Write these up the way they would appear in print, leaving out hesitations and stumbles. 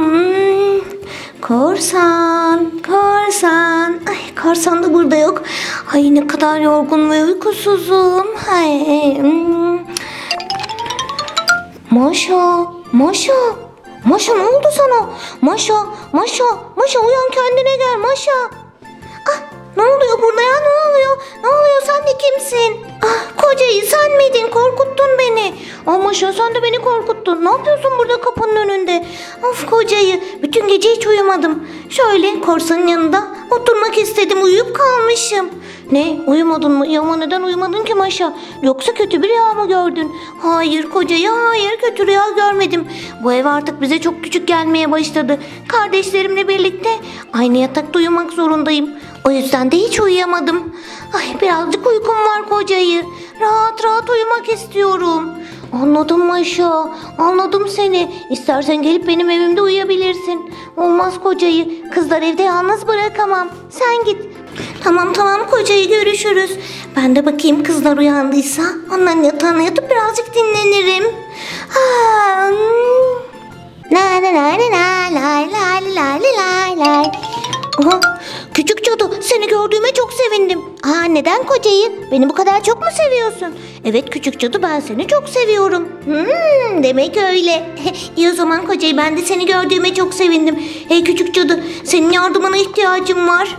Hmm, korsan, korsan. Ay, korsan da burada yok. Ay ne kadar yorgun ve uykusuzum. Ay, Maşa, Maşa. Maşa ne oldu sana? Maşa, Maşa, Maşa uyan kendine gel Maşa. Ah, ne oluyor burada ya, ne oluyor? Ne oluyor, sen de kimsin? Ah, kocayı sen miydin? Korkuttun beni. Ah Maşa, sen de beni korkuttun. Ne yapıyorsun burada kapının önünde? Of kocayı, bütün gece hiç uyumadım. Şöyle korsanın yanında oturmak istedim, uyuyup kalmışım. Ne, uyumadın mı? Ya ama neden uyumadın ki Maşa? Yoksa kötü bir rüya mı gördün? Hayır kocayı, hayır, kötü rüya görmedim. Bu ev artık bize çok küçük gelmeye başladı. Kardeşlerimle birlikte aynı yatakta uyumak zorundayım. O yüzden de hiç uyuyamadım. Ay, birazcık uykum var kocayı. Rahat rahat uyumak istiyorum. Anladım Maşa, anladım seni. İstersen gelip benim evimde uyuyabilirsin. Olmaz kocayı, kızlar evde yalnız bırakamam. Sen git. Tamam tamam kocayı, görüşürüz. Ben de bakayım kızlar uyandıysa onların yatağına yatıp birazcık dinlenirim. La la la la la la la la la. Aha, küçük cadı, seni gördüğüme çok sevindim. Aa, neden kocayı? Beni bu kadar çok mu seviyorsun? Evet küçük cadı, ben seni çok seviyorum. Demek öyle. İyi o zaman kocayı, ben de seni gördüğüme çok sevindim. Hey küçük cadı, senin yardımına ihtiyacım var.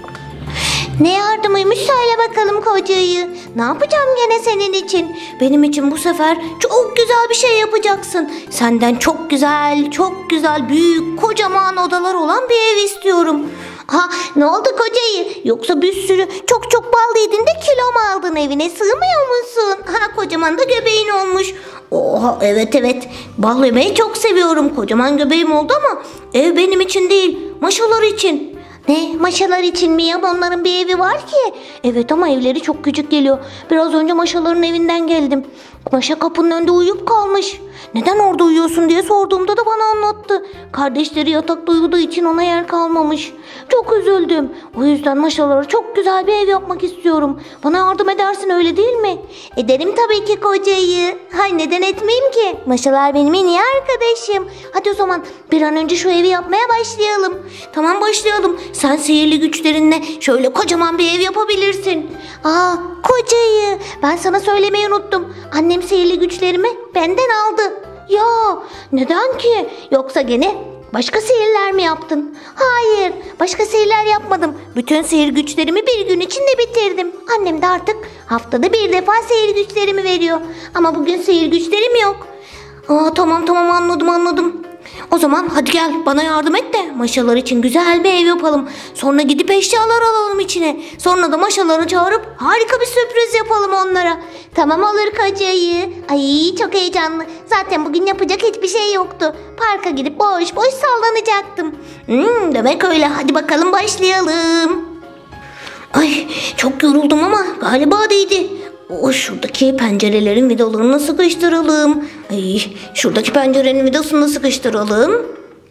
Ne yardımıymış, söyle bakalım kocayı. Ne yapacağım gene senin için? Benim için bu sefer çok güzel bir şey yapacaksın. Senden çok güzel, çok güzel, büyük, kocaman odalar olan bir ev istiyorum. Ha, ne oldu kocayı? Yoksa bir sürü çok bal yedin de kilo mu aldın, evine sığmıyor musun? Ha, kocaman da göbeğin olmuş. Oha, evet, bal yemeyi çok seviyorum. Kocaman göbeğim oldu ama ev benim için değil, maşalar için. Ne, maşalar için mi ya? Onların bir evi var ki. Evet ama evleri çok küçük geliyor. Biraz önce maşaların evinden geldim. Maşa kapının önünde uyuyup kalmış. Neden orada uyuyorsun diye sorduğumda da bana anlattı. Kardeşleri yatakta uyuduğu için ona yer kalmamış. Çok üzüldüm. O yüzden maşalara çok güzel bir ev yapmak istiyorum. Bana yardım edersin, öyle değil mi? Ederim tabii ki kocayı. Hay, neden etmeyeyim ki? Maşalar benim en iyi arkadaşım. Hadi o zaman bir an önce şu evi yapmaya başlayalım. Tamam, başlayalım. Sen sihirli güçlerinle şöyle kocaman bir ev yapabilirsin. Aa, kocayı, ben sana söylemeyi unuttum. Annem sihirli güçlerimi benden aldı. Ya neden ki? Yoksa gene başka sihirler mi yaptın? Hayır, başka sihirler yapmadım. Bütün sihir güçlerimi bir gün içinde bitirdim. Annem de artık haftada bir defa sihir güçlerimi veriyor. Ama bugün sihir güçlerim yok. Aa, tamam anladım. O zaman hadi gel bana yardım et de maşalar için güzel bir ev yapalım. Sonra gidip eşyalar alalım içine. Sonra da maşaları çağırıp harika bir sürpriz yapalım onlara. Tamam olur kocayı. Ay, çok heyecanlı. Zaten bugün yapacak hiçbir şey yoktu. Parka gidip boş boş sallanacaktım. Demek öyle. Hadi bakalım başlayalım. Ay, çok yoruldum ama galiba değdi. Şuradaki pencerelerin vidalarını sıkıştıralım. Ay, şuradaki pencerenin vidasını sıkıştıralım.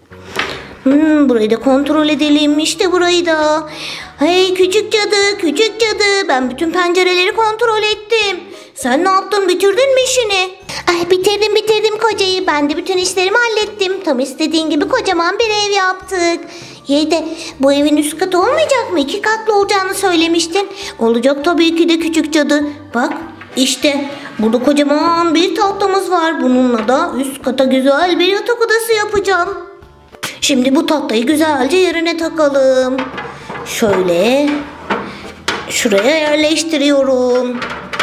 Burayı da kontrol edelim. İşte burayı da. Hey küçük cadı, ben bütün pencereleri kontrol ettim. Sen ne yaptın, bitirdin mi işini? Ay, bitirdim kocayı. Ben de bütün işlerimi hallettim. Tam istediğin gibi kocaman bir ev yaptık. İyi de bu evin üst katı olmayacak mı? 2 katlı olacağını söylemiştin. Olacak tabii ki de küçük cadı. Bak işte burada kocaman bir tahtamız var. Bununla da üst kata güzel bir yatak odası yapacağım. Şimdi bu tahtayı güzelce yerine takalım. Şöyle şuraya yerleştiriyorum.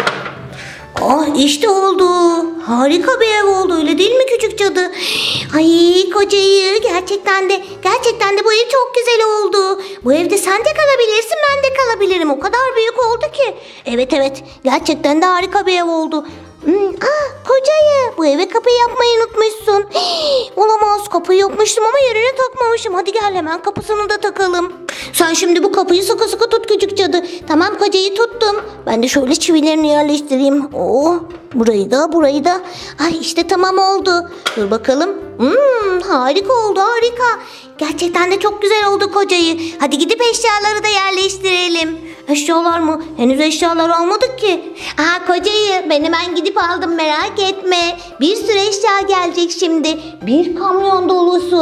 İşte oldu. Harika bir ev oldu, öyle değil mi küçük cadı? Ay kocayı, gerçekten de bu ev çok güzel oldu. Bu evde sen de kalabilirsin, ben de kalabilirim. O kadar büyük oldu ki. Evet, gerçekten de harika bir ev oldu. Kocayı, bu eve kapıyı yapmayı unutmuşsun. Olamaz, kapıyı yapmıştım ama yerine takmamışım. Hadi gel hemen kapısını da takalım. Sen şimdi bu kapıyı sıkı sıkı tut küçük cadı. Tamam kocayı, tuttum. Ben de şöyle çivilerini yerleştireyim. Burayı da. Ay işte tamam oldu. Dur bakalım. Harika oldu, harika. Gerçekten de çok güzel oldu kocayı. Hadi gidip eşyaları da yerleştirelim. Eşyalar mı? Henüz eşyalar almadık ki. Kocayı, ben hemen gidip aldım, merak etme. Bir sürü eşya gelecek şimdi. Bir kamyon dolusu.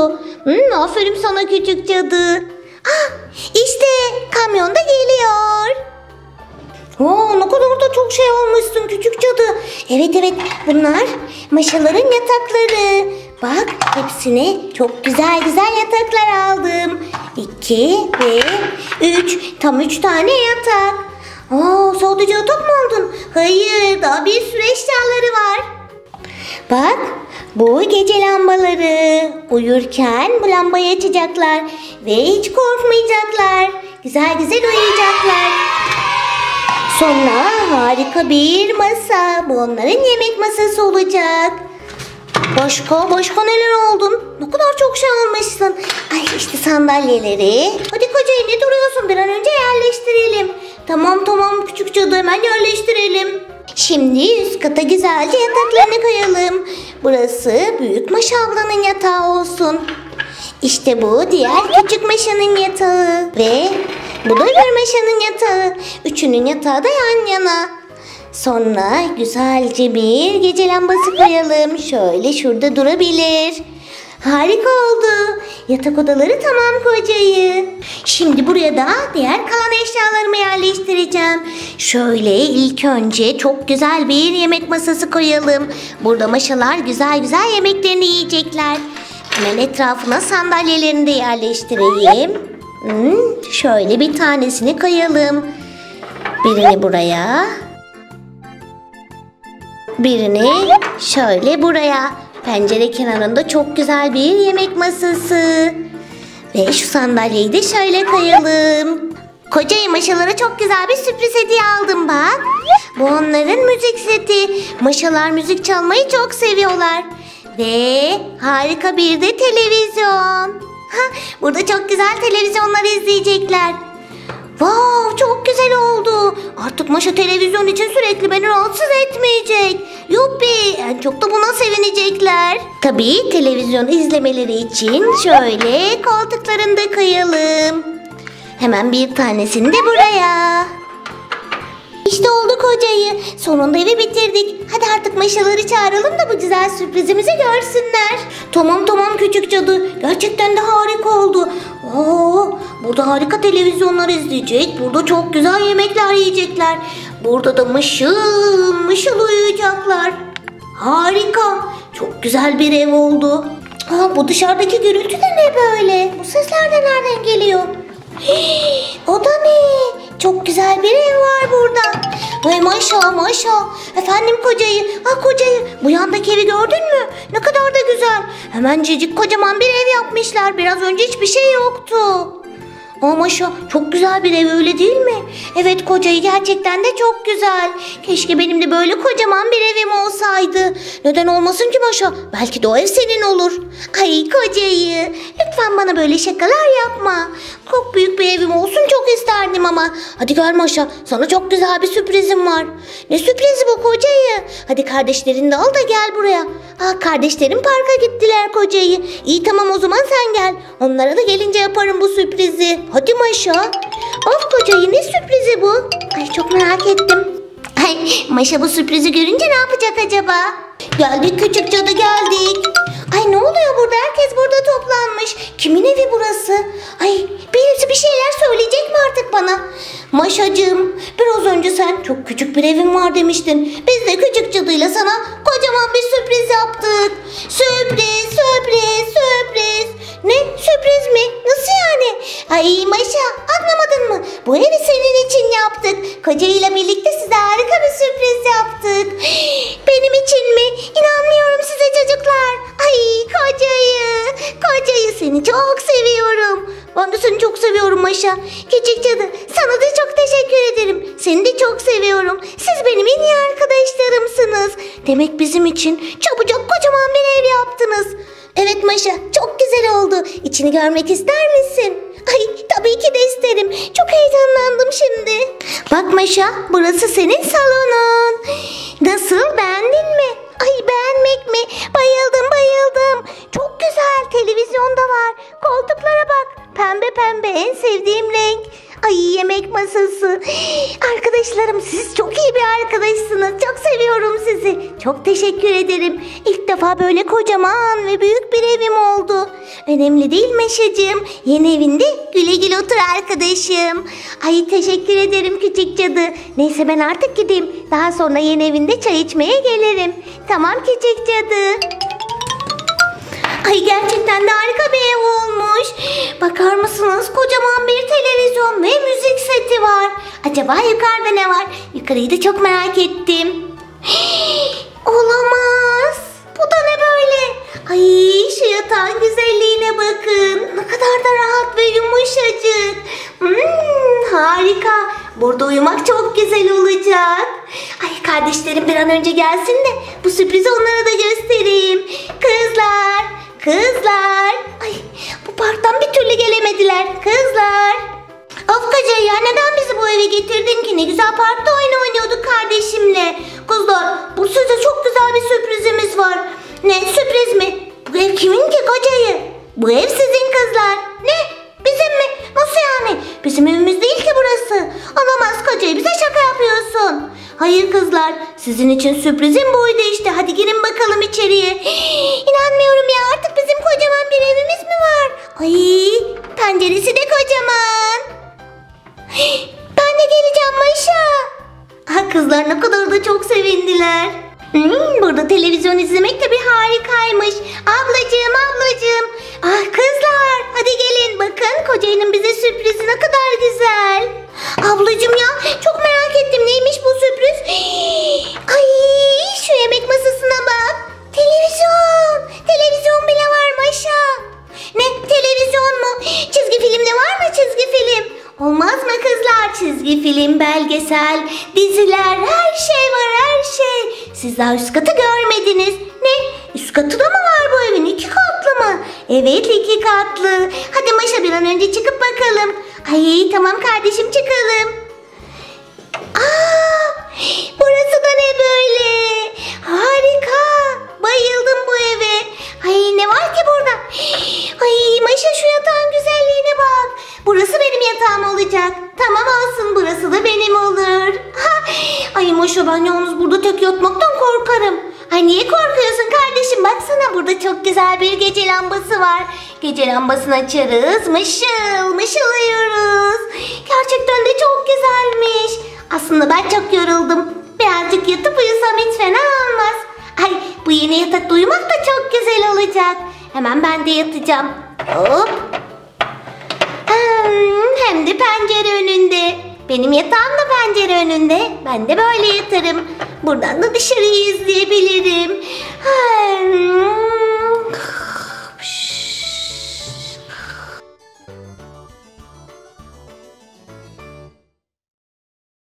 Aferin sana küçük cadı. İşte kamyon da geliyor. Ne kadar da çok şey almışsın küçük cadı. Evet bunlar Maşaların yatakları. Bak hepsine çok güzel yataklar aldım. 2 ve 3. Tam 3 tane yatak. Sadece yatak mı aldın? Hayır, daha bir sürü eşyaları var. Bak bu gece lambaları. Uyurken bu lambayı açacaklar ve hiç korkmayacaklar. Güzel uyuyacaklar. Sonra harika bir masa. Bu onların yemek masası olacak. Başka neler aldın? Ne kadar çok şey almışsın. Ay işte sandalyeleri. Hadi kocayı ne duruyorsun? Bir an önce yerleştirelim. Tamam küçük cadı, hemen yerleştirelim. Şimdi üst kata güzelce yataklarını koyalım. Burası büyük Maşa ablanın yatağı olsun. İşte bu diğer küçük Maşa'nın yatağı. Ve bu da bir Maşa'nın yatağı. Üçünün yatağı da yan yana. Sonra güzelce bir gece lambası koyalım. Şöyle şurada durabilir. Harika oldu. Yatak odaları tamam kocayı. Şimdi buraya da diğer kalan eşyalarımı yerleştireceğim. Şöyle ilk önce çok güzel bir yemek masası koyalım. Burada Maşalar güzel yemeklerini yiyecekler. Hemen etrafına sandalyelerini de yerleştireyim. Şöyle bir tanesini koyalım. Birini buraya. Birini şöyle buraya. Pencere kenarında çok güzel bir yemek masası. Ve şu sandalyeyi de şöyle koyalım. Kocayı Maşalara çok güzel bir sürpriz hediye aldım bak. Bu onların müzik seti. Maşalar müzik çalmayı çok seviyorlar. Ve harika bir de televizyon. Burada çok güzel televizyonlar izleyecekler. Wow, çok güzel oldu. Artık Maşa televizyon için sürekli beni rahatsız etmeyecek. Yuppi, en çok da buna sevinecekler. Tabii televizyon izlemeleri için şöyle koltuklarını da koyalım. Hemen bir tanesini de buraya. İşte oldu kocayı. Sonunda evi bitirdik. Hadi artık Maşaları çağıralım da bu güzel sürprizimizi görsünler. Tamam küçük cadı. Gerçekten de harika oldu. Burada harika televizyonlar izleyecek. Burada çok güzel yemekler yiyecekler. Burada da mışıl uyuyacaklar. Harika. Çok güzel bir ev oldu. Bu dışarıdaki gürültü de ne böyle? Bu sesler de nereden geliyor? O da ne? Çok güzel bir ev var burada. Ay Maşa. Efendim kocayı. Kocayı. Bu yandaki evi gördün mü? Ne kadar da güzel. Hemencecik kocaman bir ev yapmışlar. Biraz önce hiçbir şey yoktu. Maşa, çok güzel bir ev, öyle değil mi? Evet kocayı, gerçekten de çok güzel. Keşke benim de böyle kocaman bir evim olsaydı. Neden olmasın ki Maşa? Belki de o ev senin olur. Ay kocayı, lütfen bana böyle şakalar yapma. Çok büyük bir evim olsun çok isterdim ama. Hadi gel Maşa, sana çok güzel bir sürprizim var. Ne sürprizi bu kocayı? Hadi kardeşlerini de al da gel buraya. Kardeşlerim parka gittiler kocayı. İyi tamam, o zaman sen gel. Onlara da gelince yaparım bu sürprizi. Hadi Maşa. Of kocayı, ne sürprizi bu? Ay çok merak ettim. Ay Maşa bu sürprizi görünce ne yapacak acaba? Geldik küçük cadı, geldik. Ay ne oluyor burada? Herkes burada toplanmış. Kimin evi burası? Ay birisi bir şeyler söyleyecek mi artık bana? Maşacığım, biraz önce sen çok küçük bir evin var demiştin. Biz de küçük cadıyla sana kocaman bir sürpriz yaptık. Sürpriz. Ne? Sürpriz mi? Nasıl yani? Ay Maşa, anlamadın mı? Bu evi senin için yaptık. Kocayla birlikte size harika bir sürpriz yaptık. Benim için mi? İnanmıyorum size çocuklar. Ay kocayı seni çok seviyorum. Ben de seni çok seviyorum Maşa. Küçük cadı, sana da çok teşekkür ederim. Seni de çok seviyorum. Siz benim en iyi arkadaşlarımsınız. Demek bizim için çabucak kocaman bir ev yaptınız. Evet Maşa, çok güzel oldu. İçini görmek ister misin? Ay tabii ki de isterim. Çok heyecanlandım şimdi. Bak Maşa, burası senin salonun. Nasıl, beğendin mi? Ay beğenmek mi? Bayıldım. Çok güzel, televizyon da var. Koltuklara bak. Pembe en sevdiğim renk. Ay, yemek masası. Arkadaşlarım, siz çok iyi bir arkadaşsınız. Çok seviyorum sizi. Çok teşekkür ederim. İlk defa böyle kocaman ve büyük bir evim oldu. Önemli değil Meşacığım. Yeni evinde güle güle otur arkadaşım. Ay, teşekkür ederim küçük cadı. Neyse, ben artık gideyim. Daha sonra yeni evinde çay içmeye gelirim. Tamam küçük cadı. Ay, gerçekten de harika bir ev olmuş. Bakar mısınız? Kocaman bir televizyon ve müzik seti var. Acaba yukarıda ne var? Yukarıyı da çok merak ettim. Olamaz. Bu da ne böyle? Ay, şu yatağın güzelliğine bakın. Ne kadar da rahat ve yumuşacık. Harika. Burada uyumak çok güzel olacak. Ay, kardeşlerim bir an önce gelsin de bu sürprizi onlara da göstereyim. Kızlar. Kızlar. Ay, bu parktan bir türlü gelemediler. Kızlar. Of Koca, ya neden bizi bu eve getirdin ki? Ne güzel parkta oyun oynuyorduk kardeşimle. Kızlar, bu size çok güzel bir sürprizimiz var. Ne sürpriz mi? Bu ev kimin ki Koca'yı? Bu ev sizin kızlar. Ne? Bizim mi? Nasıl yani? Bizim evimiz değil ki burası. Olamaz Koca'yı, bize şaka yapıyorsun. Hayır kızlar, sizin için sürprizim buydu işte. Hadi girin bakalım içeriye. İnanmıyorum ya, artık bizim kocaman bir evimiz mi var? Ay, penceresi de kocaman. Ben de geleceğim Maşa. Ah, kızlar ne kadar da çok sevindiler. Burada televizyon izlemek de bir harikaymış. Ablacığım. Ah kızlar, hadi gelin bakın, Koca'nın bize sürprizi ne kadar güzel. Ablacığım ya, çok merak ettim, neymiş bu sürpriz? Ay, şu yemek masasına bak. Televizyon bile var Maşa. Ne, televizyon mu? Çizgi film de var mı, çizgi film? Olmaz mı kızlar? Çizgi film, belgesel, diziler, her şey var, her şey. Siz daha üst katı görmediniz. Ne? Üst katı da mı var bu evin? 2 katlı mı? Evet, 2 katlı. Hadi Maşa, bir an önce çıkıp bakalım. Ay tamam kardeşim, çıkalım. Aa, burası da ne böyle? Harika. Bayıldım bu eve. Ay, ne var ki burada? Ay Maşa, şu yatağın güzelliğine bak. Burası benim yatağım olacak. Tamam olsun, burası da benim olur. Ay Maşa, ben yalnız burada tek yatmaktan korkarım. Ay niye korkuyorsun kardeşim? Baksana, burada çok güzel bir gece lambası var. Gece lambasını açarız, mışıl mışıl uyuruz. Gerçekten de çok güzelmiş. Aslında ben çok yoruldum. Birazcık yatıp uyusam hiç fena olmaz. Ay, bu yeni yatakta uyumak da çok güzel olacak. Hemen ben de yatacağım. Hop. Hem de pencere önünde. Benim yatağım da pencere önünde. Ben de böyle yatarım. Buradan da dışarıyı izleyebilirim.